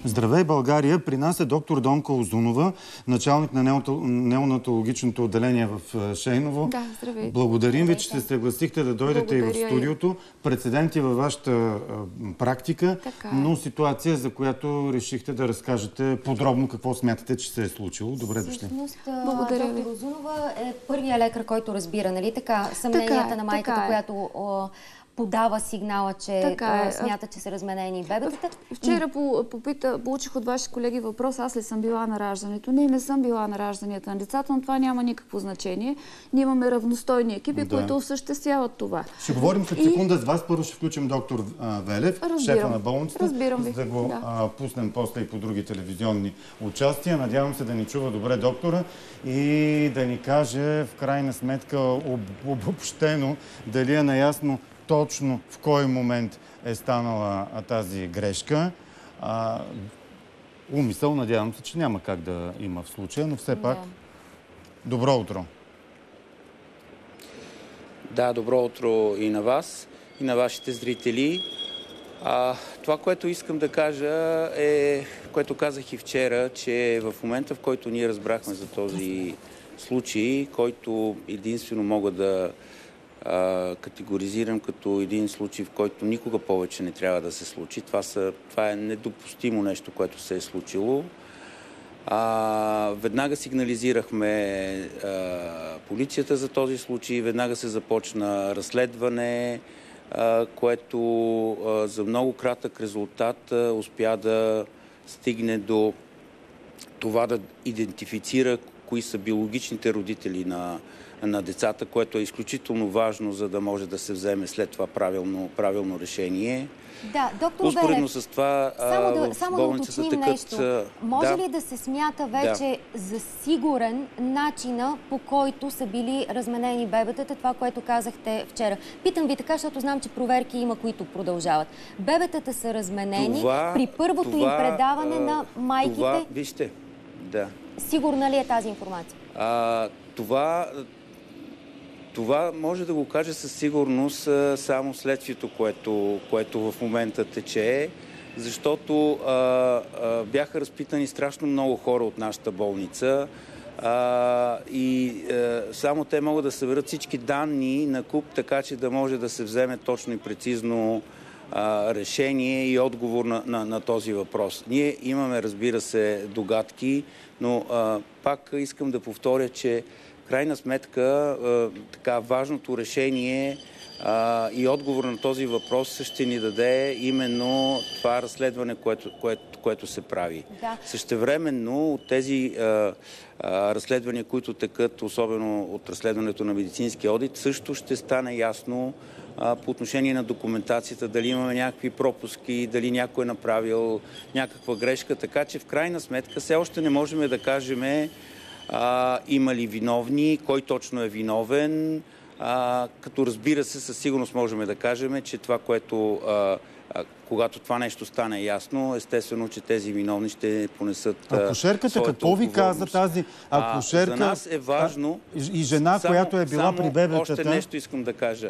Здравей, България! При нас е доктор Донка Озунова, началник на неонатологичното отделение в Шейново. Да, здравей. Благодарим ви, че се съгласихте да дойдете и в студиото. Прецеденти във вашата практика, но ситуация, за която решихте да разкажете подробно какво смятате, че се е случило. Добре дошли. Благодаря ви. Доктор Озунова е първият лекар, който разбира, нали така, съмненията на майката, която подава сигнала, че смята, че са разменени бебетата. Вчера получих от ваши колеги въпрос, аз ли съм била на раждането. Не съм била на ражданията на децата, но това няма никакво значение. Ние имаме равностойни екипи, които осъществяват това. Ще говорим след секунда с вас. Първо ще включим доктор Велев, шефа на болницата, за да го пуснем после и по други телевизионни участия. Надявам се да ни чува добре доктора и да ни каже в крайна сметка обобщено дали е наясно точно в кой момент е станала тази грешка. Умисъл, надявам се, че няма как да има в случая, но все пак добро утро. Да, добро утро и на вас, и на вашите зрители. Това, което искам да кажа е, което казах и вчера, че в момента, в който ние разбрахме за този случай, който единствено мога да категоризирам като един случай, в който никога повече не трябва да се случи. Това е недопустимо нещо, което се е случило. Веднага сигнализирахме полицията за този случай, веднага се започна разследване, което за много кратък резултат успя да стигне до това да идентифицира кои са биологичните родители на децата, което е изключително важно, за да може да се вземе след това правилно решение. Да, доктор Успоредно с това само да уточним нещо. Може ли да се смята вече за сигурен начина, по който са били разменени бебетата, това, което казахте вчера? Питам ви така, защото знам, че проверки има, които продължават. Бебетата са разменени при първото им предаване на майките. Вижте, да. Сигурна ли е тази информация? Това може да го каже със сигурност само следствието, което в момента тече, защото бяха разпитани страшно много хора от нашата болница и само те могат да съберат всички данни на куп, така че да може да се вземе точно и прецизно решение и отговор на този въпрос. Ние имаме, разбира се, догадки, но пак искам да повторя, че в крайна сметка така важното решение и отговор на този въпрос ще ни даде именно това разследване, което се прави. Да. Същевременно от тези разследвания, които текат, особено от разследването на медицинския одит, също ще стане ясно по отношение на документацията, дали имаме някакви пропуски, дали някой е направил някаква грешка, така че в крайна сметка все още не можем да кажем има ли виновни, кой точно е виновен, като разбира се, със сигурност можем да кажем, че това, което когато това нещо стане ясно, естествено, че тези виновни ще понесат акушерката, какво ви каза тази акушерка? За нас е важно и жена, която е била при бебетата. Още нещо искам да кажа.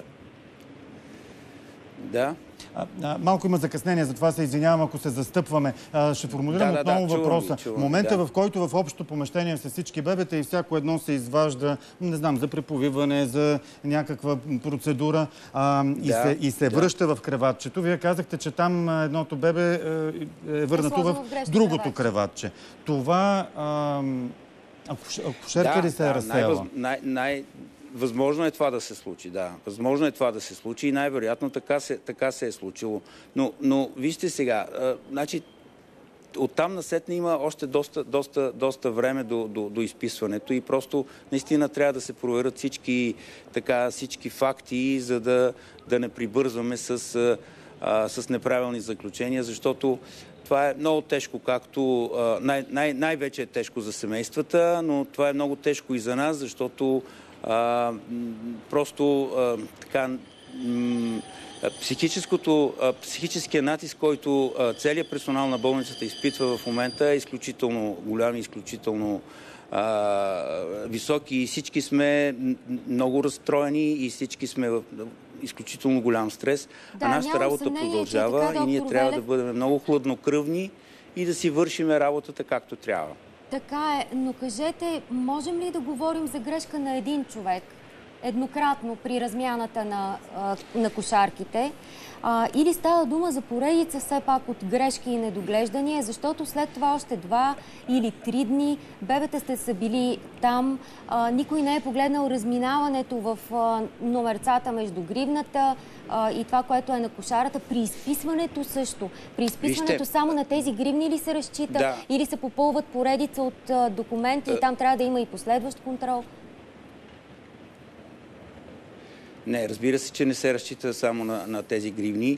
Да. Малко има закъснение, затова се извинявам, ако се застъпваме. Ще формулирам отново въпроса. Момента, в който в общото помещение са всички бебета и всяко едно се изважда, не знам, за преповиване, за някаква процедура и се връща в креватчето. Вие казахте, че там едното бебе е върнато в другото креватче. Това акушерка ли се е разсеяла? Възможно е това да се случи, да. Възможно е това да се случи и най-вероятно така се е случило. Но вижте сега, значи оттам насетне има още доста време до изписването и просто наистина трябва да се проверят всички факти, за да не прибързваме с неправилни заключения, защото това е много тежко, както най-вече е тежко за семействата, но това е много тежко и за нас, защото психическия натиск, който целият персонал на болницата изпитва в момента е изключително голям, изключително висок и всички сме много разстроени и всички сме в изключително голям стрес. А нашата работа продължава и ние трябва да бъдем много хладнокръвни и да си вършиме работата както трябва. Така е, но кажете, можем ли да говорим за грешка на един човек еднократно при размяната на кошарките? Или става дума за поредица все пак от грешки и недоглеждания, защото след това още 2 или 3 дни бебета са били там, никой не е погледнал разминаването в номерцата между гривната и това, което е на кошарата. При изписването също. При изписването само на тези гривни ли се разчита, или се попълват поредица от документи и там трябва да има и последващ контрол? Не, разбира се, че не се разчита само на тези гривни.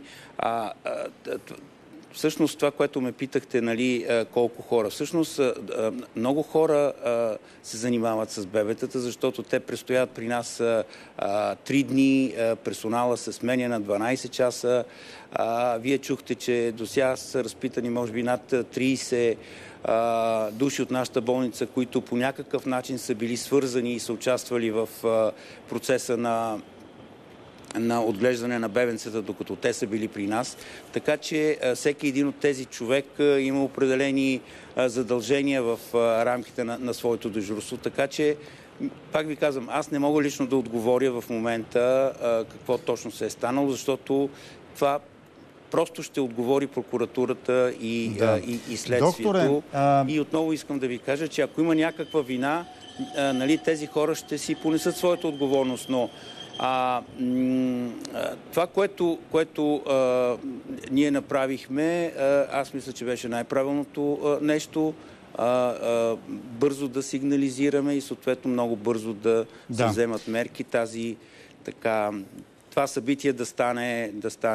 Всъщност това, което ме питахте, нали, колко хора. Всъщност много хора се занимават с бебетата, защото те престоят при нас 3 дни, персонала се сменя на 12 часа. Вие чухте, че досега са разпитани може би над 30 души от нашата болница, които по някакъв начин са били свързани и са участвали в процеса на отглеждане на бебенцата, докато те са били при нас. Така че всеки един от тези човек има определени задължения в рамките на своето дежурство. Така че, пак ви казвам, аз не мога лично да отговоря в момента какво точно се е станало, защото това просто ще отговори прокуратурата и следствието. Докторе, И отново искам да ви кажа, че ако има някаква вина, нали, тези хора ще си понесат своята отговорност, но това, което ние направихме, аз мисля, че беше най-правилното нещо. Бързо да сигнализираме и съответно много бързо да се вземат мерки. Това събитие да стане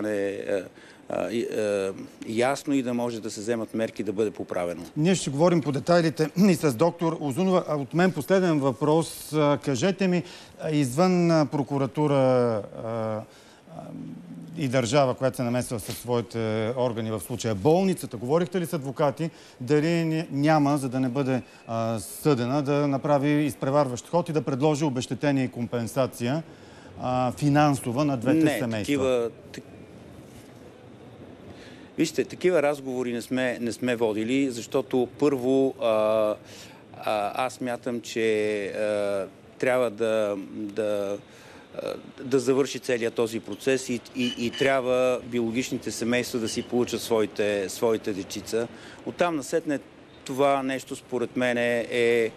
ясно и да може да се вземат мерки да бъде поправено. Ние ще говорим по детайлите и с доктор Узунова. От мен последен въпрос. Кажете ми, извън прокуратура и държава, която се намесва със своите органи, в случая болницата, говорихте ли с адвокати, дали няма, за да не бъде съдена, да направи изпреварващ ход и да предложи обезщетение и компенсация финансова на двете семейства? Вижте, такива разговори не сме водили, защото първо аз мятам, че трябва да завърши целият този процес и трябва биологичните семейства да си получат своите дечица. Оттам насетне това нещо според мен е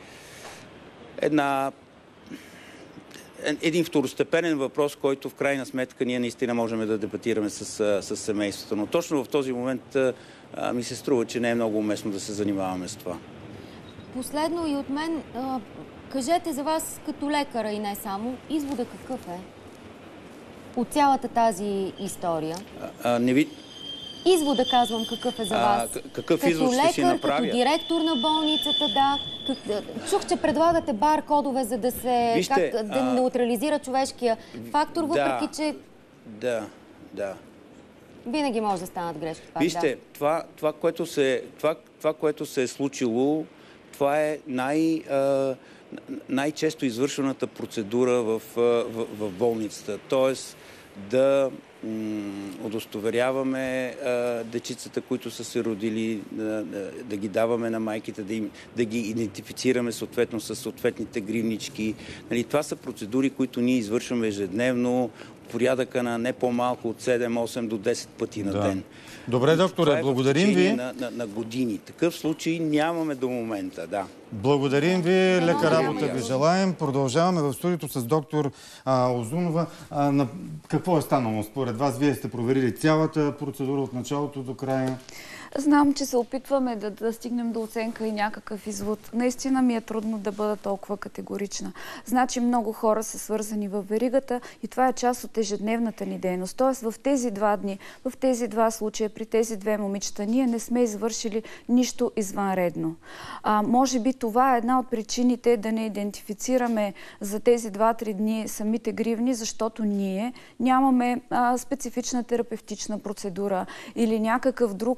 един второстепенен въпрос, който в крайна сметка ние наистина можем да дебатираме с семейството. Но точно в този момент ми се струва, че не е много уместно да се занимаваме с това. Последно и от мен, кажете за вас като лекара и не само, извода какъв е от цялата тази история? Извода, казвам, какъв е за вас? Какъв извод ще си направя? Като директор на болницата, Чух, че предлагате бар-кодове, за да се да неутрализира човешкия фактор, въпреки че... Да. Винаги може да станат грешки. Вижте, това, което се е случило, това е най-често извършваната процедура в болницата. Тоест да удостоверяваме дечицата, които са се родили, да ги даваме на майките, да ги идентифицираме съответно с съответните гривнички. Нали, това са процедури, които ние извършваме ежедневно, порядъка на не по-малко от 7-8 до 10 пъти на ден. Добре, докторе, благодарим ви. На години. Такъв случай нямаме до момента, да. Благодарим ви, лека работа ви желаем. Продължаваме в студиото с доктор Узунова. Какво е станало според вас? Вие сте проверили цялата процедура от началото до края. Знам, че се опитваме да стигнем до оценка и някакъв извод. Наистина ми е трудно да бъда толкова категорична. Значи много хора са свързани във веригата и това е част от ежедневната ни дейност. Тоест в тези 2 дни, в тези 2 случая, при тези 2 момичета, ние не сме извършили нищо извънредно. Може би това е една от причините да не идентифицираме за тези 2-3 дни самите гривни, защото ние нямаме специфична терапевтична процедура или някакъв друг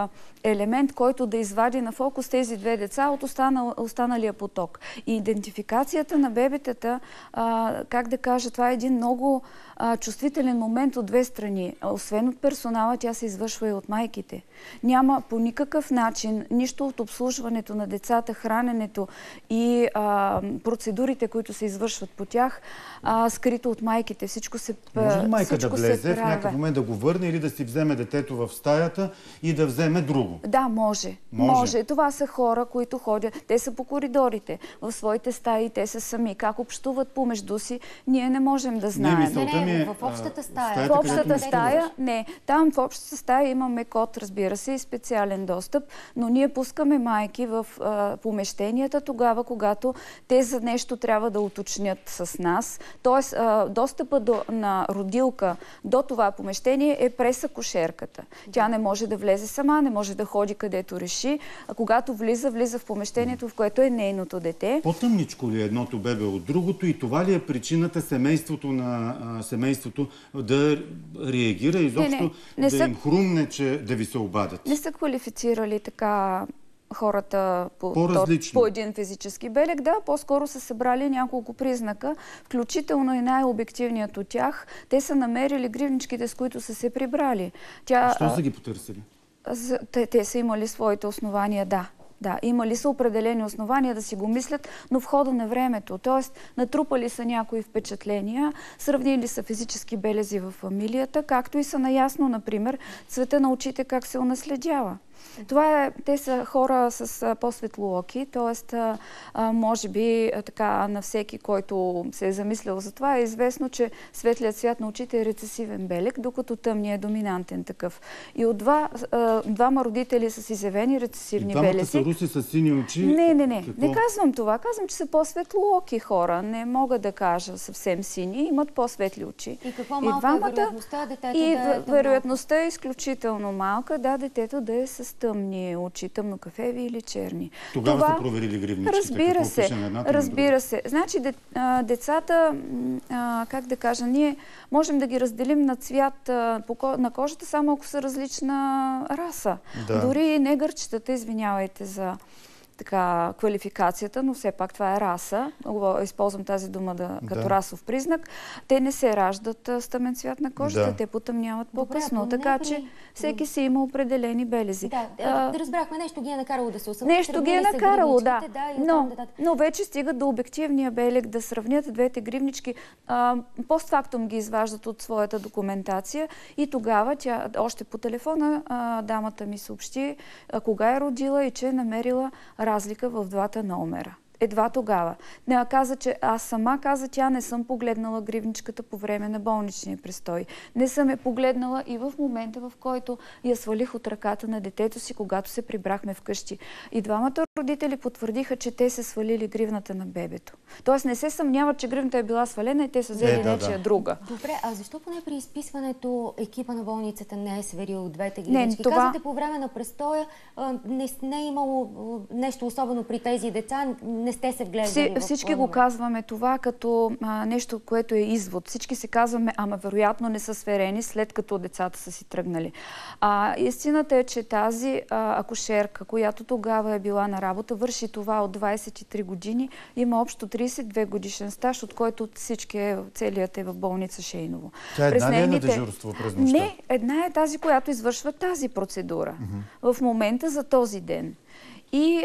елемент, който да извади на фокус тези две деца от останалия поток. И идентификацията на бебетата, как да кажа, това е един много чувствителен момент от две страни. Освен от персонала, тя се извършва и от майките. Няма по никакъв начин нищо от обслужването на децата, храненето и процедурите, които се извършват по тях, скрито от майките. Всичко се може ли майка да влезе в някакъв момент да го върне или да си вземе детето в стаята и да вземе друго? Да, може. Може. Това са хора, които ходят. Те са по коридорите, в своите стаи, те са сами. Как общуват помежду си, ние не можем да знаем. В общата стая. В общата стая, не. Там в общата стая имаме код, разбира се, и специален достъп, но ние пускаме майки в помещенията тогава, когато те за нещо трябва да уточнят с нас. Тоест, достъпа на родилка до това помещение е през акушерката. Тя не може да влезе сама, не може да ходи където реши. А когато влиза в помещението, в което е нейното дете. По-тъмничко ли е едното бебе от другото и това ли е причината семейството да реагира изобщо, да им хрумне, че да ви се обадят? Не са квалифицирали така хората по един физически белег. Да, по-скоро са събрали няколко признака, включително и най-обективният от тях. Те са намерили гривничките, с които са се прибрали. Защо са ги потърсили? Те са имали своите основания, да. Да, имали са определени основания да си го мислят, но в хода на времето. Тоест, натрупали са някои впечатления, сравнили са физически белези в фамилията, както и са наясно, например, цвета на очите как се унаследява. Те са хора с по-светлооки, т.е. може би така на всеки, който се е замислял за това, е известно, че светлият цвят на очите е рецесивен белег, докато тъмният е доминантен такъв. И от двама родители с изявени рецесивни белези... Двамата са руси с сини очи? Не. Не казвам това. Казвам, че са по-светлооки хора. Не мога да кажа съвсем сини. Имат по-светли очи. И какво малка е вероятността детето вероятността е изключително малка, детето да е с тъмни очи, тъмнокафеви или черни. Тогава са проверили гривничките? Разбира се. Значи децата, как да кажа, ние можем да ги разделим на цвят на кожата, само ако са различна раса. Да. Дори не гърчетата, извинявайте за квалификацията, но все пак това е раса. Използвам тази дума като расов признак. Те не се раждат с тъмен цвят на кожата, те потъмняват по-късно. Така че всеки си има определени белези. Да, разбрахме, нещо ги е накарало да се усъмнят. Нещо ги е накарало, да. Но вече стигат до обективния белег, да сравнят двете гривнички. Постфактум ги изваждат от своята документация и тогава още по телефона дамата ми съобщи кога е родила и че е намерила разлика в двата номера. Едва тогава. Сама каза, тя не съм погледнала гривничката по време на болничния престой. Не съм я погледнала и в момента, в който я свалих от ръката на детето си, когато се прибрахме вкъщи. И двамата родители потвърдиха, че те са свалили гривната на бебето. Тоест не се съмняват, че гривната е била свалена и те са взели нечия друга. Добре, а защо поне при изписването екипа на болницата не е сверил двете гривнички? Казвате, по време на престоя не е имало нещо особено при тези деца, не сте се вглеждали. Всички го казваме това като нещо, което е извод. Всички се казваме, вероятно не са сверени, след като децата са си тръгнали. Истината е, че тази акушерка, която тогава е била на работа, върши това от 23 години. Има общо 32 годишен стаж, от който целият е в болница Шейново. Тя една ли е на дежурство през нощта? Не, една е тази, която извършва тази процедура. В момента за този ден. И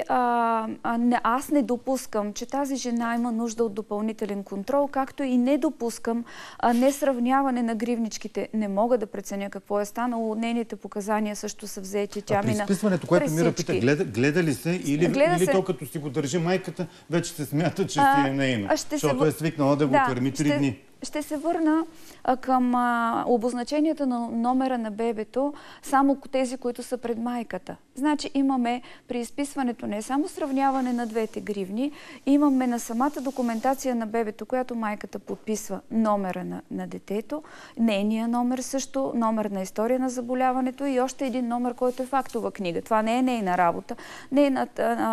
аз не допускам, че тази жена има нужда от допълнителен контрол, както и не допускам несравняване на гривничките. Не мога да преценя какво е станало. Нейните показания също са взети. При изписването, което Мира пита, гледа ли се или то като си го държи майката, вече се смята, че си е нейно, защото е свикнала да го кърми 3 дни. Ще се върна към обозначенията на номера на бебето, само тези, които са пред майката. Значи имаме при изписването не само сравняване на двете гривни, имаме на самата документация на бебето, която майката подписва ако на детето, нейния номер също, номер на история на заболяването и още един номер, който е фактова книга. Това не е нейна работа.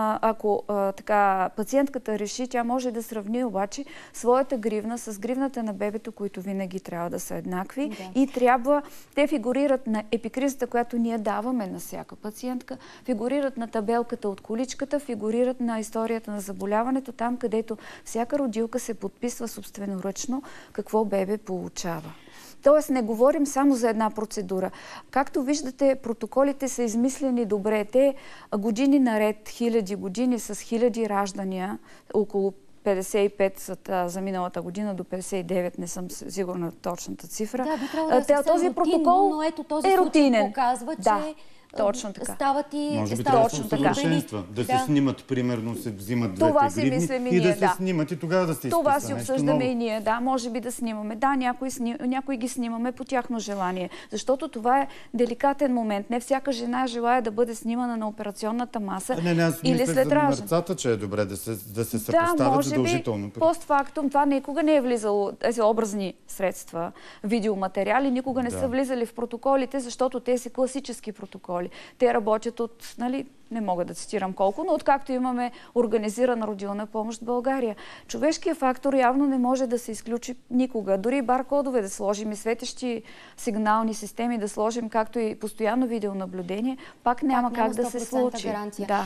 Ако пациентката реши, тя може да сравни обаче своята гривна с гривната на на бебето, които винаги трябва да са еднакви. И трябва, те фигурират на епикризата, която ние даваме на всяка пациентка, фигурират на табелката от количката, фигурират на историята на заболяването, там където всяка родилка се подписва собственоръчно какво бебе получава. Тоест не говорим само за една процедура. Както виждате, протоколите са измислени добре. Те години наред, хиляди години с хиляди раждания, около 55 са за миналата година, до 59, не съм сигурна точната цифра. Да, би трябвало да е този протокол но ето този е случай рутинен. Показва, че точно така. стават и... Може би трябва да се усъвършенства. Да се снимат, примерно, се взимат двете гривни и да се снимат и тогава да се изписва. Това си обсъждаме и ние. Да, може би да снимаме. Да, някои ги снимаме по тяхно желание. Защото това е деликатен момент. Не всяка жена желая да бъде снимана на операционната маса или след раждане. Мърцата, че е добре да се съпоставят задължително. Постфактум това никога не е влизало, тези образни средства, видеоматериали, никога не са влизали в протоколите, защото те са класически протоколи. Те работят от, не мога да цитирам колко, но откакто имаме организирана родилна помощ в България. Човешкият фактор явно не може да се изключи никога. Дори баркодове да сложим и светещи сигнални системи да сложим, както и постоянно видеонаблюдение, пак няма как да се случи. Гаранция. Да.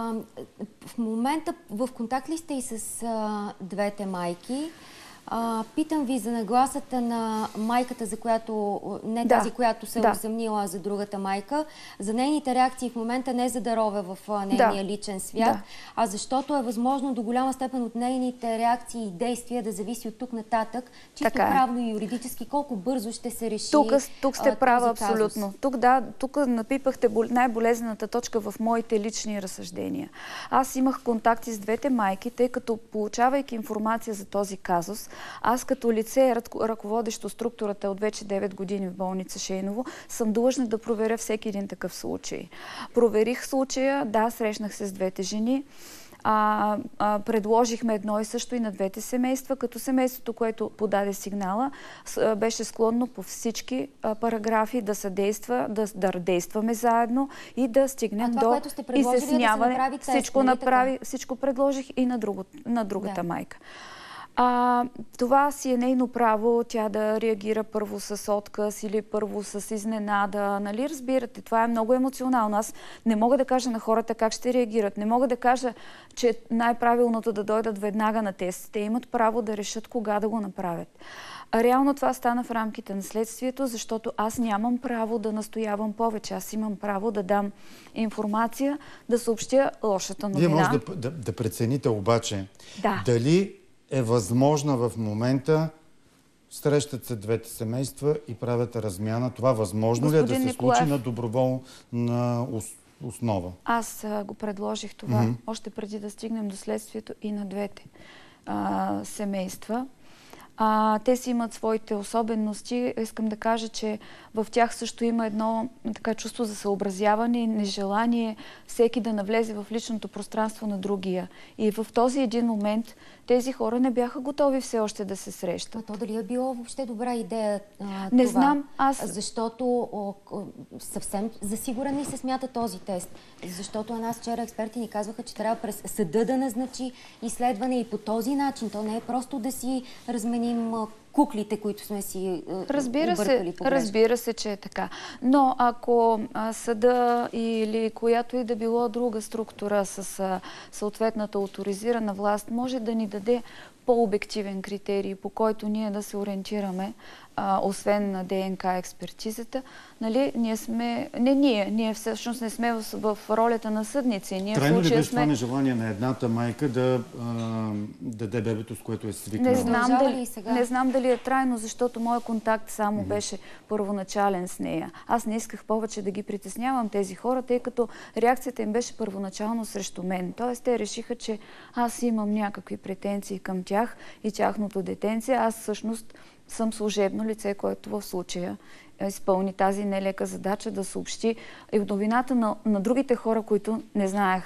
В момента в контакт ли сте и с двете майки? Питам ви за нагласата на майката, за която, не тази, която се е усъмнила, за другата майка, за нейните реакции в момента не за да рове в нейния личен свят, а защото е възможно до голяма степен от нейните реакции и действия да зависи от тук нататък, чисто правно и юридически, колко бързо ще се реши тук сте права абсолютно. Тук напипахте най-болезнената точка в моите лични разсъждения. Аз имах контакти с двете майки, тъй като получавайки информация за този казус, аз като лице, ръководещо структурата от вече 9 години в болница Шейново, съм длъжна да проверя всеки един такъв случай. Проверих случая, срещнах се с двете жени. Предложихме едно и също и на двете семейства, като семейството, което подаде сигнала, беше склонно по всички параграфи да съдейства, да действаме заедно и да стигнем до изясняване. Всичко предложих и на другата майка. Това си е нейно право, тя да реагира първо с отказ или първо с изненада. Нали разбирате? Това е много емоционално. Аз не мога да кажа на хората как ще реагират. Не мога да кажа, че е най-правилното да дойдат веднага на тест. Те имат право да решат кога да го направят. Реално това стана в рамките на следствието, защото аз нямам право да настоявам повече. Аз имам право да дам информация, да съобщя лошата новина. Вие може да прецените обаче дали е възможна в момента, срещат се двете семейства и правят размяна. Това възможно ли е да се случи на доброволна основа? Аз го предложих това още преди да стигнем до следствието и на двете семейства. Те си имат своите особености. Искам да кажа, че в тях също има едно чувство за съобразяване и нежелание всеки да навлезе в личното пространство на другия. И в този един момент тези хора не бяха готови все още да се срещат. То дали е било въобще добра идея не знам. Защото съвсем за сигурен ли се смята този тест? Защото нас вчера експерти ни казваха, че трябва през съда да назначи изследване и по този начин. То не е просто да си разменим куклите, които сме си объркали погрешно. Разбира се, че е така. Но ако съда или която и да било друга структура с съответната оторизирана власт може да ни даде по-обективен критерий, по който ние да се ориентираме, освен на ДНК експертизата, ние всъщност не сме в ролята на съдници. Трайно ли беше това нежелание на едната майка да даде бебето, с което е свикнала? Не знам дали е трайно, защото моят контакт само беше първоначален с нея. Аз не исках повече да ги притеснявам тези хора, тъй като реакцията им беше първоначално срещу мен. Тоест те решиха, че аз имам някакви претенции към тях и тяхното детенце. Аз всъщност съм служебно лице, което в случая изпълни тази нелека задача да съобщи и новината на другите хора, които не знаеха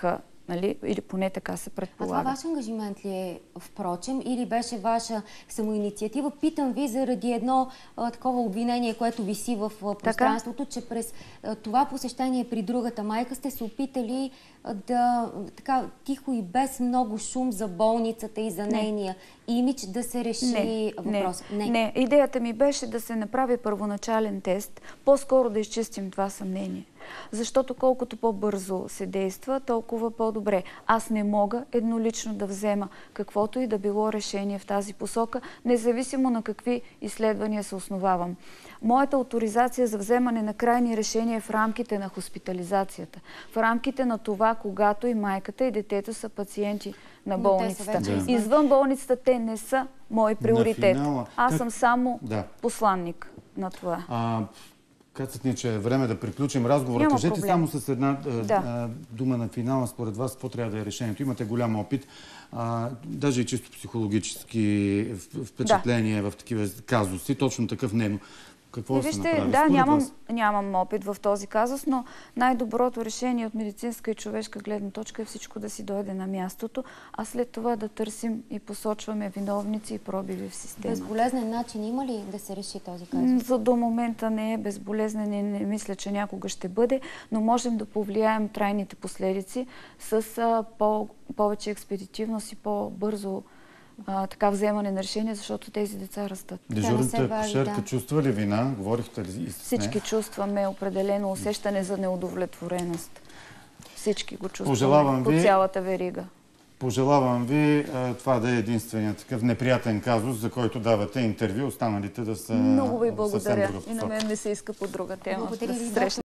Нали? Или поне така се предполага. А това ваш ангажимент ли е, впрочем, или беше ваша самоинициатива? Питам ви заради едно такова обвинение, което виси в пространството, че през това посещение при другата майка сте се опитали да така тихо и без много шум за болницата и за нейния имидж да се реши въпрос. Не. Идеята ми беше да се направи първоначален тест, по-скоро да изчистим това съмнение. Защото колкото по-бързо се действа, толкова по-добре. Аз не мога еднолично да взема каквото и да било решение в тази посока, независимо на какви изследвания се основавам. Моята авторизация за вземане на крайни решения е в рамките на хоспитализацията. В рамките на това, когато и майката, и детето са пациенти на болницата. Извън болницата те не са мой приоритет. Аз съм само посланник на това. Казват ни, че е време да приключим разговора. Кажете само с една дума на финала, според вас, какво трябва да е решението? Имате голям опит, даже и чисто психологически впечатление в такива казуси, точно такъв не. Какво се направи? Да, нямам опит в този казус, но най-доброто решение от медицинска и човешка гледна точка е всичко да си дойде на мястото, а след това да търсим и посочваме виновници и пробиви в системата. Безболезнен начин има ли да се реши този казус? До момента не е безболезнен и не мисля, че някога ще бъде, но можем да повлияем трайните последици с повече експедитивност и по-бързо така вземане на решение, защото тези деца растат. Дежурната акушерка чувства ли вина? Говорихте ли и с нея? Всички чувстваме определено усещане за неудовлетвореност. Всички го чувстваме по цялата верига. Пожелавам ви това да е единственият такъв неприятен казус, за който давате интервю, останалите да са много ви благодаря. И на мен ми се иска по друга тема. Благодаря ви.